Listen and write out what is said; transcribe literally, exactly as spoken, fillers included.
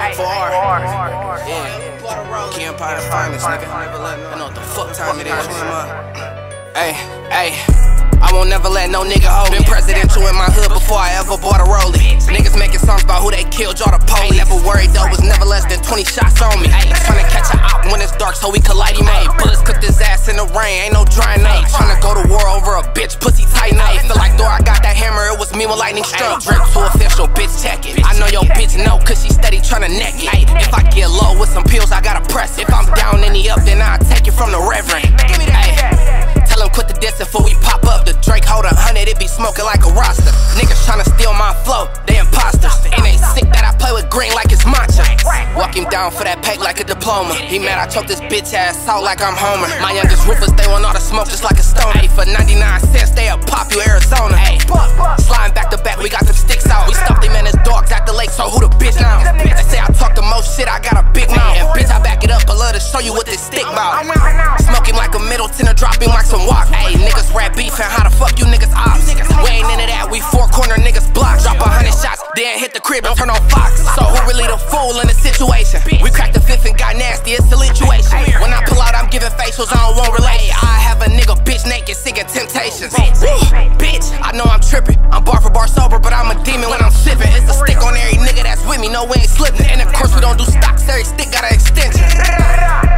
four R. Yeah. Key Empire finest, nigga. I know what the fuck time it is. Hey, hey. I won't never let no nigga hold me. Been presidential in my hood before I ever bought a rollie. Niggas making songs about who they killed, y'all the police. Never worried though, was never less than twenty shots on me. Tryna catch a op when it's dark so we could light him up. Bullets cooked his ass in the rain, ain't no drying up. Tryna go to war over a bitch, pussy tighten up. Feel like though I got that hammer, it was me when lightning struck. Drip to official, bitch check it. I know your bitch know, cause she steady tryna neck it. If I get low with some pills, I gotta press it. If I'm down in the up, then I'll take it from the reverend. Tell him quit the diss before we pop up. The Drake hold a hundred, it be smoking like a roster. Niggas tryna steal my flow, they imposters. And they sick that I play with green like it's matcha. Walk him down for that pack like a diploma. He mad I choke this bitch ass out like I'm Homer. My youngest roofers, they want all the smoke just like a stone. Ay, for ninety-nine cents, they a pop you Arizona. Ay, sliding back to back, we got them sticks out. We stuffed him and his dogs at the lake, so who the bitch now? They say I talk the most shit, I got a big mouth. And bitch, I back it up, I love to show you what this stick bout. Smoke him like a Middleton or drop him like some walk. Ayy, niggas rap beefin', how the fuck you niggas ops? We ain't into that, we four corner niggas block. Drop a hundred shots, then hit the crib and turn on Fox. So who really the fool in the situation? We cracked the fifth and got nasty, it's a situation. When I pull out, I'm giving facials, I don't want relate. I have a nigga bitch naked, singing Temptations. Woo, bitch, I know I'm trippin'. I'm bar for bar sober, but I'm a demon when I'm sippin'. It's a stick on every nigga that's with me, no we ain't slippin'. And of course we don't do stocks, every stick got an extension.